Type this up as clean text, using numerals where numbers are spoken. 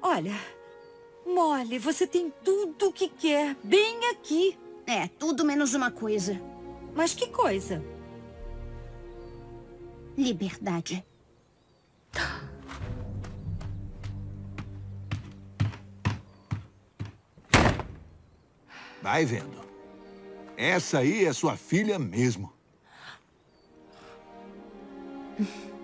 Olha, Molly, você tem tudo o que quer, bem aqui. É, tudo menos uma coisa. Mas que coisa? Liberdade. Vai vendo. Essa aí é sua filha mesmo.